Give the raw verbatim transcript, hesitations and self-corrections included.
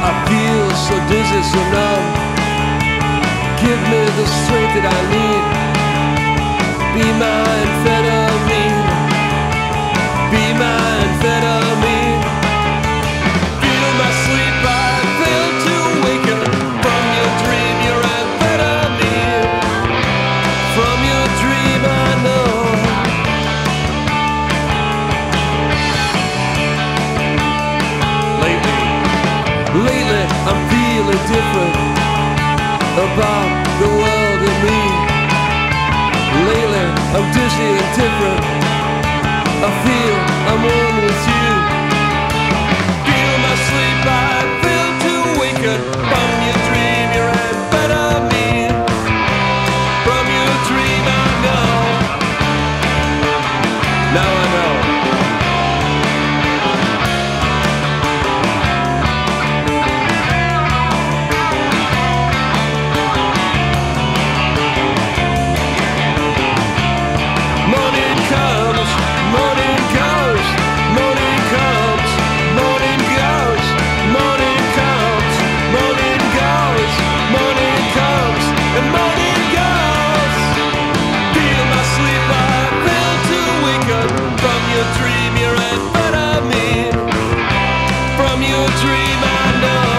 I feel so dizzy, so numb. Give me the strength that I need. Be my amphetamine. Be my amphetamine. Feel my sleep, I fail to awaken. From your dream, you're amphetamine. From your dream, I know. Lately, lately, I'm feeling different about the world and me. Lately, I'm dizzy and different. I feel I'm one with you. Feel my sleep, I feel to awaken. From your dream, you're amphetamine. From your dream, I know. Now I know. Morning comes, morning goes, morning comes, morning goes, morning comes, morning goes, morning comes, and morning goes. Feel my sleep, I fail to awaken. From your dream, you're amphetamine. From your dream, I know.